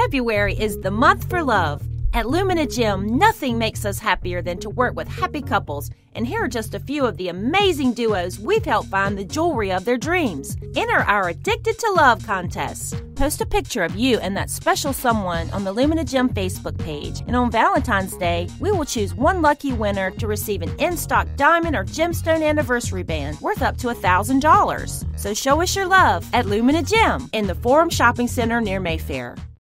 February is the month for love. At Lumina Gem, nothing makes us happier than to work with happy couples. And here are just a few of the amazing duos we've helped find the jewelry of their dreams. Enter our Addicted to Love contest. Post a picture of you and that special someone on the Lumina Gem Facebook page. And on Valentine's Day, we will choose one lucky winner to receive an in-stock diamond or gemstone anniversary band worth up to $1,000. So show us your love at Lumina Gem in the Forum Shopping Center near Mayfair.